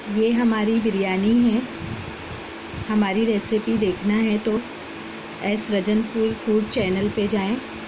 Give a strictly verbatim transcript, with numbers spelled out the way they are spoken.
ये हमारी बिरयानी है। हमारी रेसिपी देखना है तो एस रजनपुर फूड चैनल पे जाएं।